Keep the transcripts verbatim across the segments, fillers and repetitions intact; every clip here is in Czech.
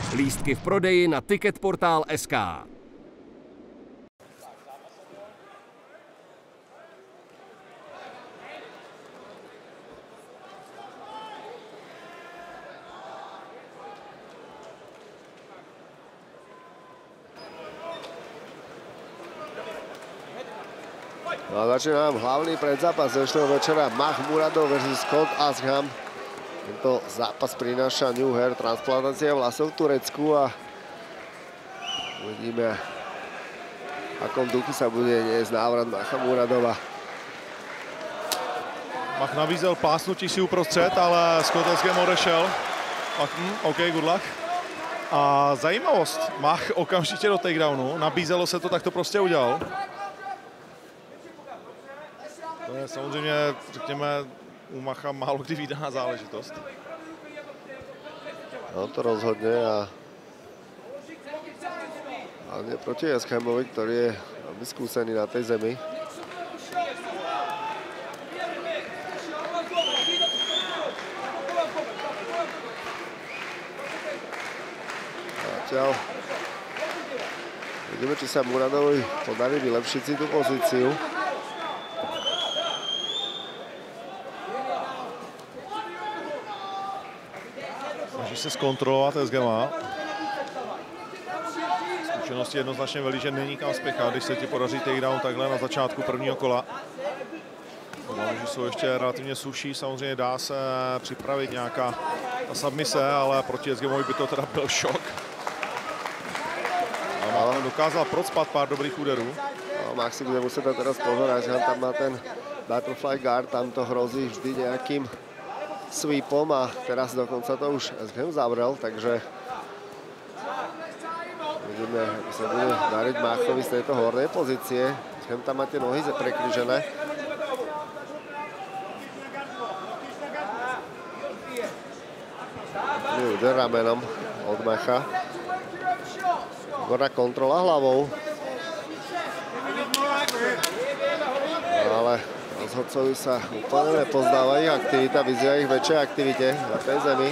Lístky v prodeji na Ticketportal tečka es ká. No a začína nám hlavný predzápas dnešného večera. Makhmuradov versus Scott Asham. Tento zápas prináša New Hair, transplantácia vlasov v Turecku a uvidíme, akom duchu sa bude niesť návrat Makhmuradova. Mach nabízel plásnutí si uprostřed, ale Scott Asham odešel. Hm, OK, good luck. A zajímavost, Mach okamžitě do takedownu, nabízelo se to, tak to prostě udělal. To je samozřejmě, řekněme, u Macha málo kdy vídaná záležitost. No to rozhodne a hlavne proti Ashamovi, ktorý je veľmi skúsený na tej zemi. Zatiaľ vidíme, či sa Muradovi podarí vylepšiť si tú pozíciu. Snaží se zkontrolovat S G M A. Zkušenosti jednoznačně velí, že není kam spěchat, když se ti podaří takedown takhle na začátku prvního kola. Obávám, že jsou ještě relativně suší, samozřejmě dá se připravit nějaká ta submise, ale proti S G M A by to teda byl šok. A dokázal procpat pár dobrých úderů. No, Mach si bude muset teraz pozorať, že tam má ten butterfly guard, tam to hrozí vždy nejakým sweepom a teraz dokonca to už Asham zavrel, takže vidíme, ako sa bude dariť Machovi z tejto hornej pozície. Asham tam má tie nohy prekryžené. Úder ramenom od Macha. Výborná kontrola hlavou. Ale rozhodcovi sa úplne nepozdáva ich aktivita, vyzýva ich väčšej aktivite na tej zemi.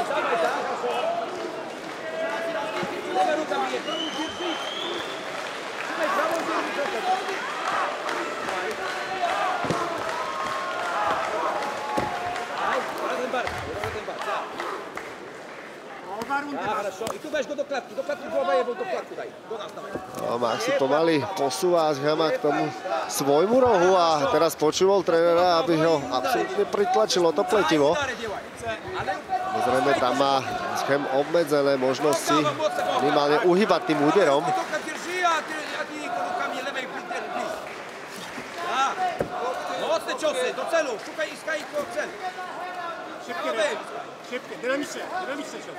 No, Mach si pomaly posúva Ashama k tomu svojmu rohu a teraz počúval trénera, aby ho absolútne pritlačilo to pletivo. Zrejme tam má Asham obmedzené možnosti minimálne uhýbať tým úderom. Šipky, dynamične, dynamične čo.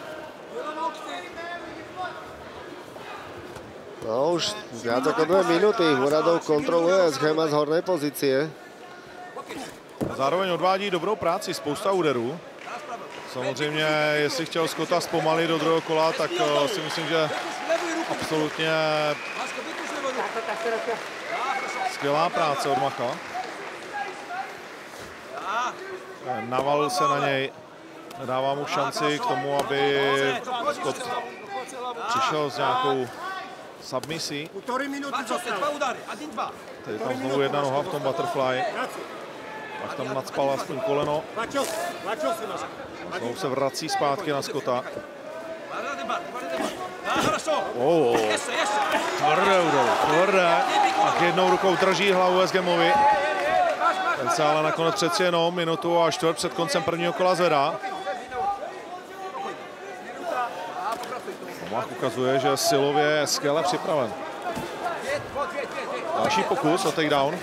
No už viac ako dve minúty Muradov kontroluje Ashama z hornej pozície. Zároveň odvádí dobrou práci, spousta úderů. Samozřejmě, jestli chtěl Scotta zpomalit do druhého kola, tak uh, si myslím, že absolutně skvělá práce od Macha. Navalil se na něj, dává mu šanci k tomu, aby Scott přišel s nějakou submisí. Tady tam znovu jedna noha v tom butterfly. Pak tam nadspal aspoň koleno. Znovu se vrací zpátky na Scotta. Oh, tvrdé úder, tvrdé. Tak jednou rukou drží hlavu Ashamovi. Ten se ale nakonec přeci jenom minutu a čtvrt před koncem prvního kola zvedá. Mach ukazuje, že silově je skvěle připraven. Další pokus o takedown.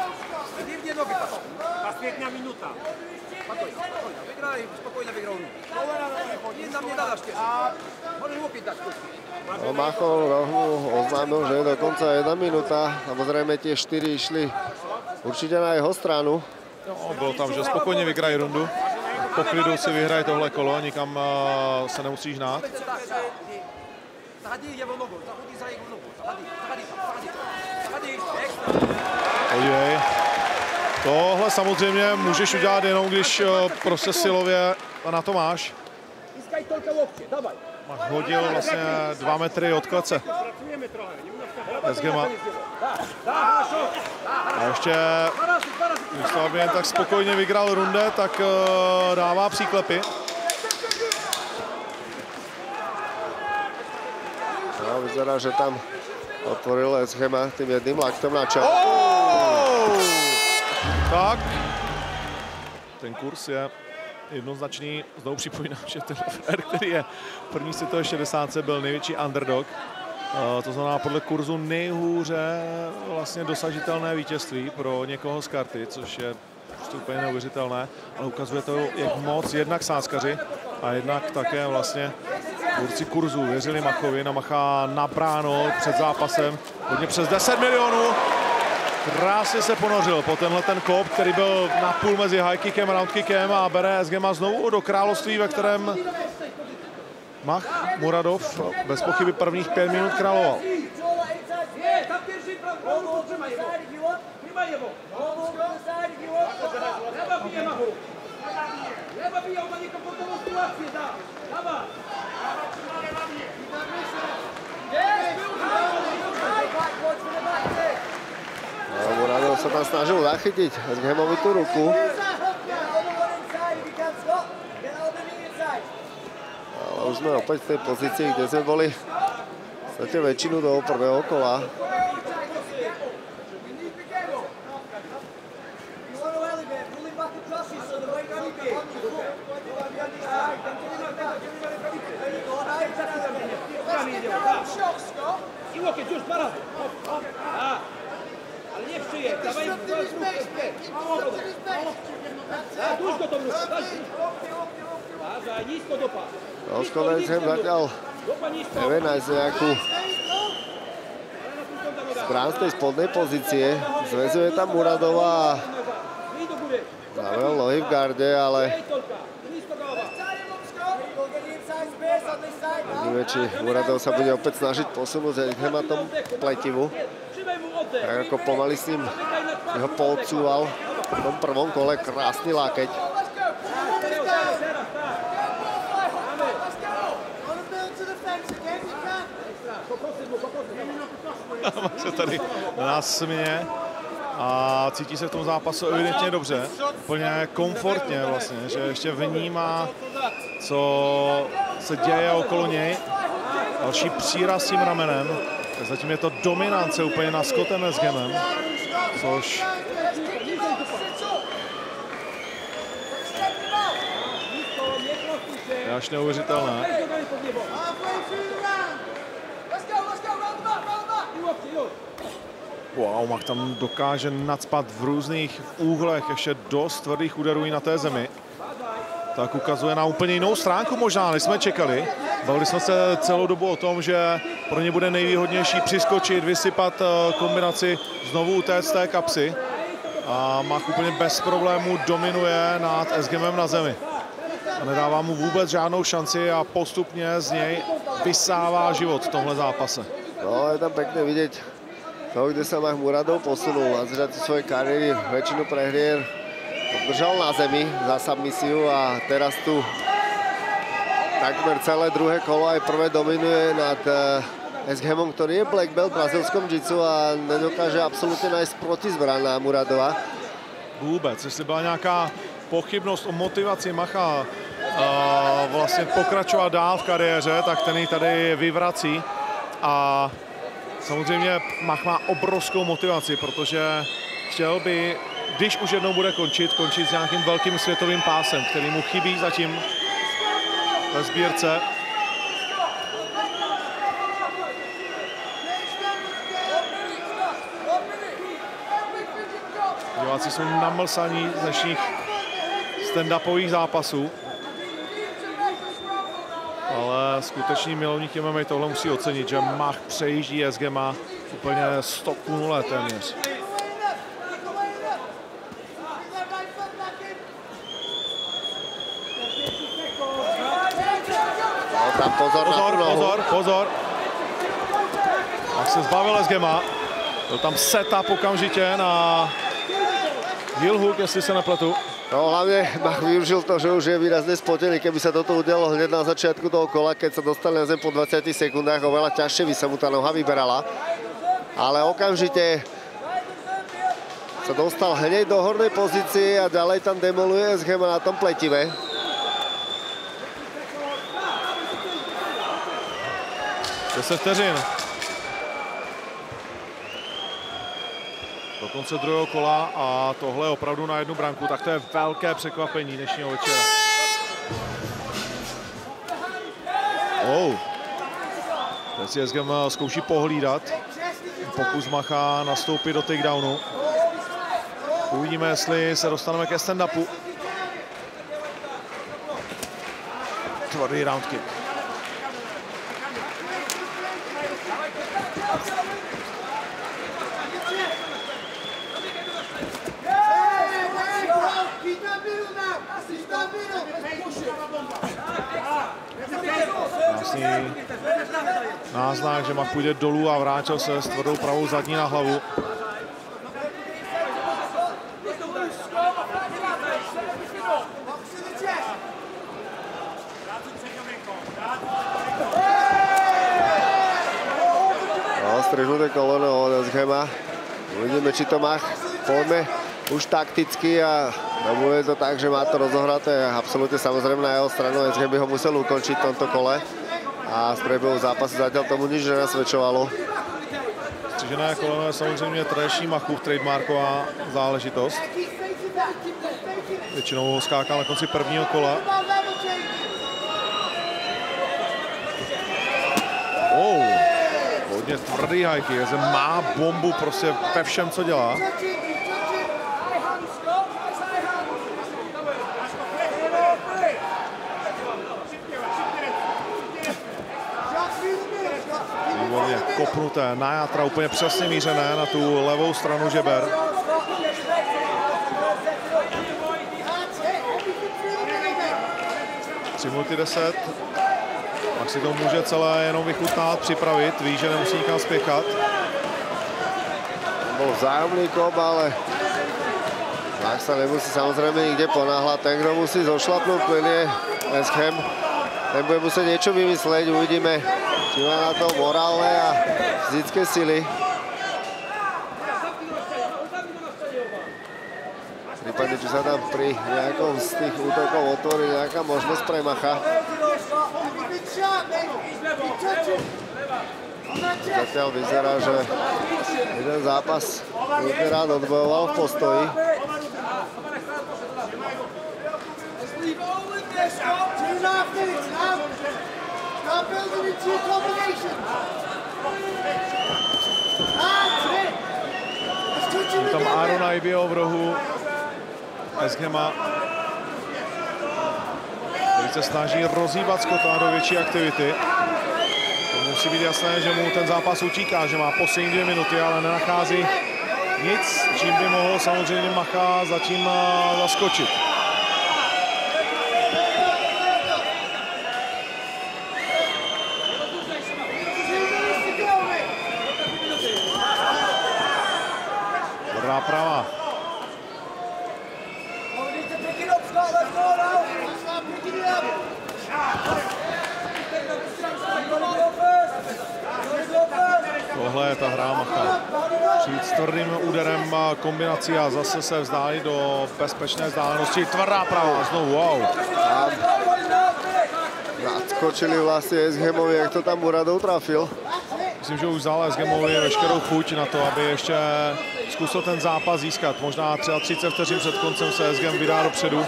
No, Machov rohu oznámil, že je dokonca jedna minúta. Samozrejme tie štyri išli určite na jeho stranu. No, bylo tam, že spokojně vyhrají rundu. Po klidu si vyhraje tohle kolo, nikam uh, se nemusíš hnát. Ojej. Tohle samozřejmě můžeš udělat jenom, když uh, prostě silově na to máš. Mach hodil vlastně dva metry od klece. Esgema. A ještě, když to aby jen tak spokojně vygrál runde, tak uh, dává příklepy. No, vyzerá, že tam otvoril Esgema tým jedným laktom na čelo. Oh! Tak, ten kurz je jednoznačný. Znovu připomínám, že ten Fer, který je v první světové šedesátce, byl největší underdog. Uh, to znamená podle kurzu nejhůře vlastně dosažitelné vítězství pro někoho z karty, což je prostě úplně neuvěřitelné, ale ukazuje to, jak moc jednak sázkaři a jednak také vlastně tvůrci kurzu věřili Machovi. Na Macha nabráno před zápasem hodně přes deset milionů. Krásně se ponořil po tenhle ten kop, který byl napůl mezi high kickem a round kickem, a bere Esgema znovu do království, ve kterém Mach Muradov bez pochyby prvních pět minut královal. Muradov sa tam snažil zachytiť Esgemovi tú ruku. Ale už sme opäť v tej pozícii, kde sme boli v podstate väčšinu toho prvého kola. Trošku Esgem zatiaľ nevie nájsť nejakú zbrán z tej spodnej pozície. Zväzuje tam Muradova a zavrel nohy v garde, ale vidíme, či Muradov sa bude opäť snažiť posunúť Esgema tomu pletivu. Tak ako pomaly s ním ho poodsúval v tom prvom kole. Krásny lákeť. se tady na nás směje a cítí se v tom zápasu evidentně dobře, úplně komfortně vlastně, že ještě vnímá, co se děje okolo něj. Další příraz tím ramenem, zatím je to dominance úplně nad Scottem Esgemem, což je až neuvěřitelné. Wow, Mach tam dokáže nacpat v různých úhlech ještě dost tvrdých úderů i na té zemi. Tak ukazuje na úplně jinou stránku možná, než jsme čekali. Bavili jsme se celou dobu o tom, že pro ně bude nejvýhodnější přiskočit, vysypat kombinaci, znovu utéct z té kapsy. A Mach úplně bez problémů dominuje nad Esgemem na zemi. A nedává mu vůbec žádnou šanci a postupně z něj vysává život v tomhle zápase. No, je tam pekne vidieť to, kde sa Mach Muradov posunul. Na začiatku svojej kariéry väčšinu prehrier držal na zemi za submisiu a teraz tu takmer celé druhé kolo aj prvé dominuje nad Esgemom, ktorý je black belt v brazilskom jiu-jitsu a nedokáže absolútne nájsť protizbraň na Muradova. Vůbec, jestli byla nějaká pochybnost o motivaci Macha a vlastně pokračovat dál v kariéře, tak ten ji tady vyvrací. A samozřejmě Mach má obrovskou motivaci, protože chtěl by, když už jednou bude končit, končit s nějakým velkým světovým pásem, který mu chybí zatím ve sbírce. Diváci jsou namlsaní z dnešních stand-upových zápasů. Ale skutečný milovník M M A tohle musí ocenit, že Mach přejíždí Esgema úplně sto ku nule téměř. No, tam pozor, pozor, na pozor, pozor. Mach se zbavil Esgema. Byl tam setup okamžitě na heel hook, jestli se nepletu. No hlavne Mach využil to, že už je výrazne spotený. Keby sa toto udialo hneď na začiatku toho kola, keď sa dostali na zem po dvadsiatich sekundách, oveľa ťažšie by sa mu tá noha vyberala. Ale okamžite sa dostal hneď do hornej pozície a ďalej tam demoluje Esgema na tom pletive. deset vteřin. Do konce druhého kola a tohle opravdu na jednu branku, tak to je velké překvapení dnešního večera. Oh. Teď si Esgem zkouší pohlídat. Pokus Macha nastoupit do takedownu. Uvidíme, jestli se dostaneme ke stand-upu. Tvrdý round kick. Krásný náznak, že Mach půjde dolů a vrátil se s tvrdou pravou zadní na hlavu. No, strižnuté koleno od Esgema. Uvidíme, či to Mach pojme už takticky a bude to tak, že má to rozohraté. Absolutně samozřejmě na jeho stranu. Esgem by ho musel ukončiť v tomto kole. A z priebehu zápasu zatiaľ tomu nič nenasvedčovalo. Střižené koleno je samozřejmě tradiční Machův trademarková záležitost. Většinou ho skákal na konci prvního kola. Oh, hodně tvrdý high kick. Esgem má bombu prostě ve všem, co dělá. Výborně kopnuté na játra, úplně přesně mířené na tu levou stranu žeber. tři minuty deset. Pak si to může celé jenom vychutnat, připravit. Ví, že nemusí nikam spěchat. Bol vzájomný kop, ale Mach sa nemusí samozrejme nikde ponáhľať. Ten, kto musí zošlapnúť plyn, je Esgem. Ten bude musieť niečo vymysleť. Uvidíme, či má na to morálne a fyzické sily. Prípadne, či sa tam pri nejakom z tých útokov otvorí nejaká možnosť pre Macha. Zatiaľ vyzerá, že jeden zápas rád odbojoval v postoji. Je tam Aaron Aibio v rohu Esgema, který se snaží rozhýbat Scotta do větší aktivity. To musí být jasné, že mu ten zápas utíká, že má poslední dvě minuty, ale nenachází nic, čím by mohl samozřejmě Macha zatím zaskočit. Tvrdá prava. Tohle je ta hra Macha. Přijít s tvrdým úderem kombinací a zase se vzdálit do bezpečné vzdálenosti. Tvrdá prava, znovu, wow. Tam nadskočili vlastně Esgemovi, jak to tam Muradov trafil. Myslím, že už vzal Esgemovi veškerou chuť na to, aby ještě zkusil ten zápas získat. Možná třeba třicet vteřin před koncem se Esgem vydá dopředu.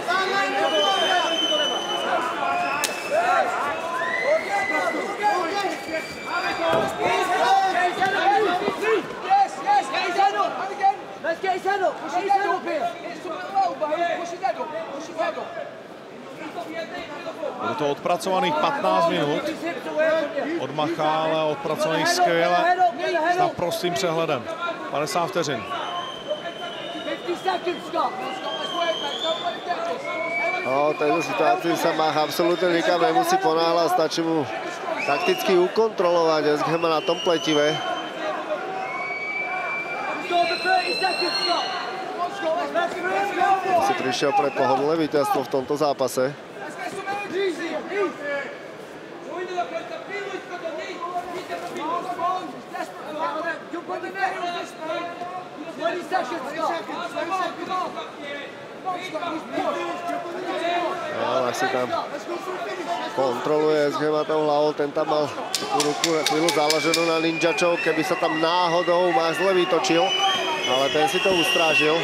Bude to odpracovaných patnáct minut od Macha, ale odpracovaných skvěle s naprostým přehledem. padesát vteřin. No, v této situaci se Mach absolutně nikam nemusí ponáhľať, stačí mu takticky ukontrolovať Esgema na tom pletive. Si prišiel pre pohodlné víťazstvo v tomto zápase. Ale si tam kontroluje es gé má tou hlavou, ten tam mal ruku chvíľu založenú na Ninjačov, keby sa tam náhodou má zle vytočil, ale ten si to ustrážil.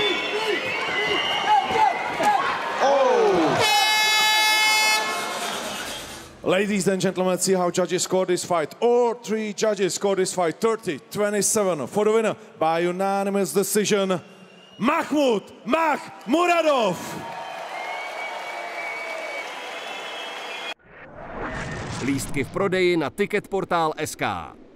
Ladies and gentlemen, let's see how judges score this fight. All three judges score this fight thirty twenty-seven for the winner by unanimous decision, Mahmoud Makhmuradov. Lístky v prodeji na Ticketportál tečka es ká.